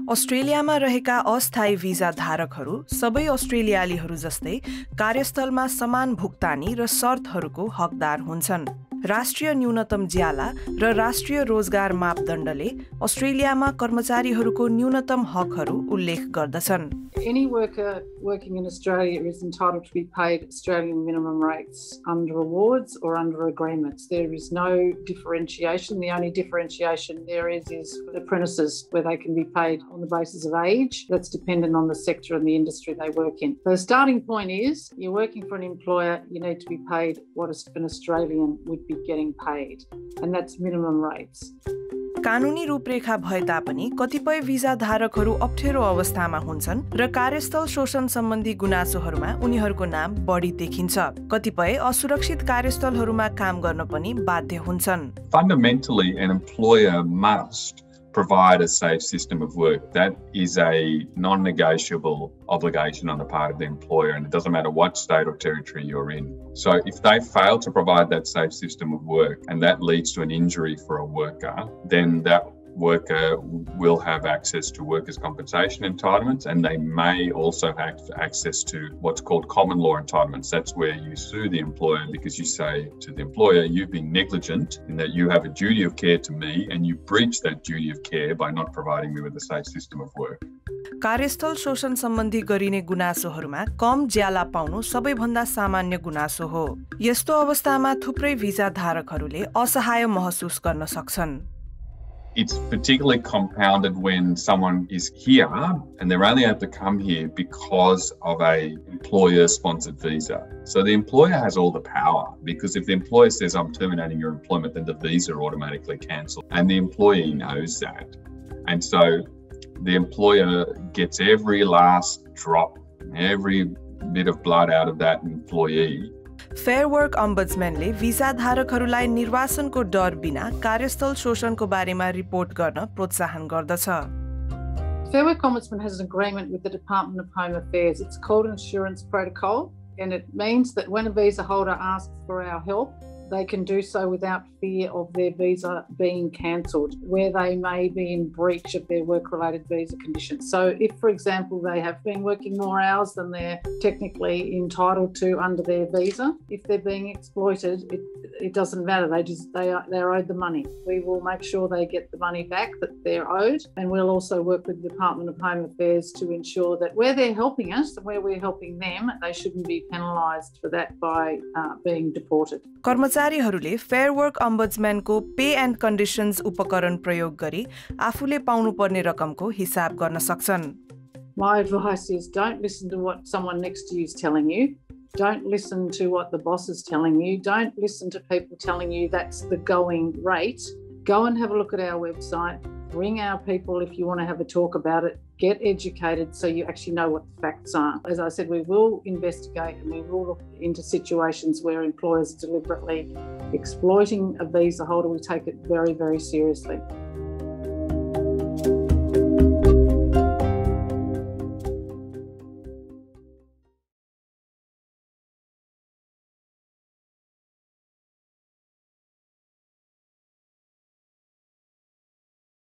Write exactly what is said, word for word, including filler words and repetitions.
अस्ट्रेलियामा रहेका अस्थायी भिजा धारकहरू सबै अस्ट्रेलियालीहरू जस्तै कार्यस्थलमा समान भुक्तानी र शर्तहरूको हकदार हुन्छन्। राष्ट्रिय न्यूनतम ज्याला र राष्ट्रिय रोजगार मापदण्डले अस्ट्रेलियामा कर्मचारीहरूको न्यूनतम हकहरू उल्लेख गर्दछन्। Any worker working in Australia is entitled to be paid Australian minimum rates under awards or under agreements. There is no differentiation. The only differentiation there is is for apprentices, where they can be paid on the basis of age. That's dependent on the sector and the industry they work in. The starting point is you're working for an employer, you need to be paid what an Australian would be getting paid, and that's minimum rates. कानूनी रूपरेखा भए तापनि कतिपय भिजा धारकहरू अप्ठ्यारो अवस्थामा हुन्छन् र कार्यस्थल शोषण सम्बन्धी गुनासोहरूमा उनीहरूको नाम बढी देखिन्छ। कतिपय असुरक्षित कार्यस्थलहरूमा काम गर्न पनि बाध्य हुन्छन्। Fundamentally, an employer must provide a safe system of work. That is a non-negotiable obligation on the part of the employer, and it doesn't matter what state or territory you're in. So if they fail to provide that safe system of work and that leads to an injury for a worker, then that worker will have access to workers' compensation entitlements, and they may also have access to what's called common law entitlements. That's where you sue the employer because you say to the employer, you've been negligent in that you have a duty of care to me and you breach that duty of care by not providing me with a safe system of work. कार्यस्थल शोषण सम्बन्धी गरिने गुनासोहरूमा कम ज्याला पाउनु सबैभन्दा सामान्य गुनासो हो। यस्तो अवस्थामा थुप्रै भिजा धारकहरूले असहाय महसुस गर्न सक्छन्। It's particularly compounded when someone is here and they're only able to come here because of a employer-sponsored visa. So the employer has all the power, because if the employer says, I'm terminating your employment, then the visa are automatically cancelled. And the employee knows that. And so the employer gets every last drop, every bit of blood out of that employee. Fair work अम्बड्सम्यानले visa धारकहरूलाई निर्वासनको डर बिना कार्यस्थल शोषणको बारेमा report गर्न प्रोत्साहन गर्दछ। Fair Work Ombudsman has an agreement with the Department of Home Affairs. It's called Insurance Protocol, and it means that when a visa holder asks for our help, they can do so without fear of their visa being cancelled, where they may be in breach of their work-related visa conditions. So if, for example, they have been working more hours than they're technically entitled to under their visa, if they're being exploited, it, it doesn't matter. They just they are they're owed the money. We will make sure they get the money back that they're owed, and we'll also work with the Department of Home Affairs to ensure that where they're helping us, where we're helping them, they shouldn't be penalised for that by uh, being deported. कर्मचारीहरूले fair work अम्बड्सम्यानको pay and कन्डिशन्स उपकरण प्रयोग गरी आफूले पाउनुपर्ने रकमको हिसाब गर्न सक्छन्। My advice is don't listen to what someone next to you is telling you. Don't listen to what the boss is telling you. Don't listen to people telling you that's the going rate. Go and have a look at our website. Ring our people if you want to have a talk about it. Get educated so you actually know what the facts are. As I said, we will investigate and we will look into situations where employers are deliberately exploiting a visa holder. We take it very, very seriously.